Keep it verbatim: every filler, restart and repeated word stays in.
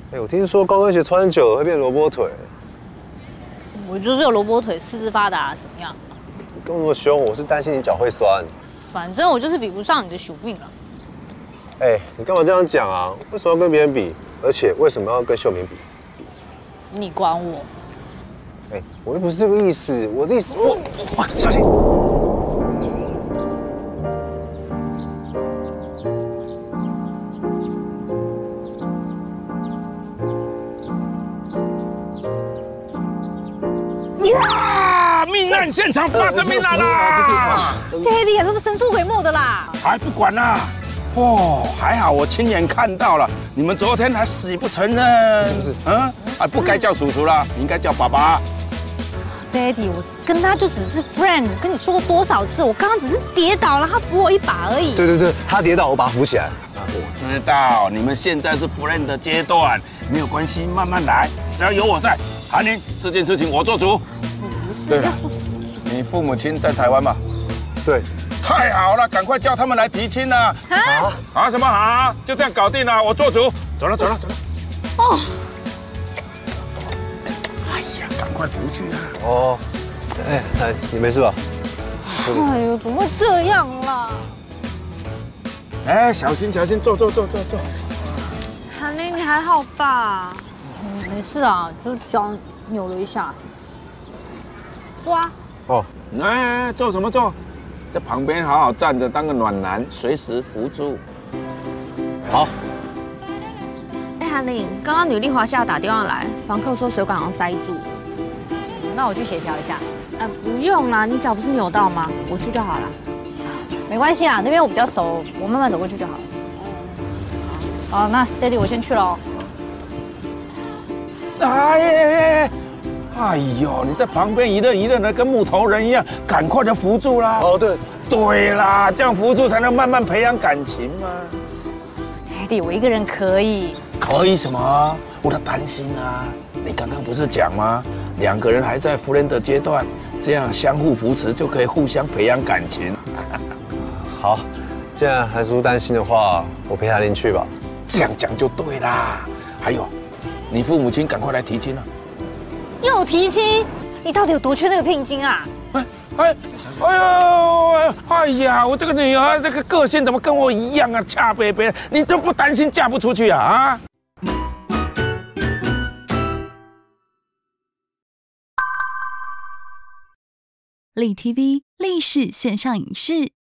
哎，我听说高跟鞋穿久了会变萝卜腿。 我就是有萝卜腿，四肢发达，怎么样？ 你跟我那么凶，我是担心你脚会酸。 反正我就是比不上你的手命了。 哎，你干嘛这样讲啊？为什么要跟别人比？而且为什么要跟秀敏比？ 你管我？ 哎，我又不是这个意思，我的意思，我，哇，小心！ 哇！命案现场发生命案啦 ！Daddy 也这么神出鬼没的啦！ 还不管啦！哦，还好我亲眼看到了，你们昨天还死不承认， 是不是？ 嗯，还不该叫叔叔啦，你应该叫爸爸。 Daddy， 我跟他就只是 friend， 我跟你说过多少次，我刚刚只是跌倒了，他扶我一把而已。 对对对，他跌倒，我把他扶起来。 我知道你们现在是 friend 的阶段，没有关系，慢慢来，只要有我在。韩宁，这件事情我做主。 不是， 你父母亲在台湾吗？ 对。 太好了，赶快叫他们来提亲了。 啊啊什么啊？就这样搞定了，我做主。走了走了走了。哦。哎呀，赶快回去啊！ 哦，哎哎，你没事吧？ 哎呦，怎么会这样啦？ 哎，小心小心，坐坐坐坐坐。 韩玲，你还好吧？ 嗯，没事啊，就脚扭了一下。坐啊。 哦， 哎，坐什么坐？在旁边好好站着，当个暖男，随时扶住。 好。 哎，韩玲，刚刚女力华夏打电话来，房客说水管好像塞住。 那我去协调一下。 呃，不用啦，你脚不是扭到吗？我去就好了。 没关系啊，那边我比较熟，我慢慢走过去就好了。好，那 Daddy 我先去喽。 哎呀！哎呦，你在旁边一愣一愣的，跟木头人一样，赶快的扶住啦！ 哦，对， 对啦，这样扶住才能慢慢培养感情嘛。 Daddy，我一个人可以。 可以什么？我在担心啊！你刚刚不是讲吗？两个人还在 friend 的阶段，这样相互扶持就可以互相培养感情。 好，既然韩叔担心的话，我陪韩玲去吧。 这样讲就对啦。还有，你父母亲赶快来提亲了。 又提亲？你到底有多缺那个聘金啊？ 哎哎哎呦哎呀！我这个女儿这个个性怎么跟我一样啊？恰贝贝，你都不担心嫁不出去啊？啊！ 立 T V 立式线上影视。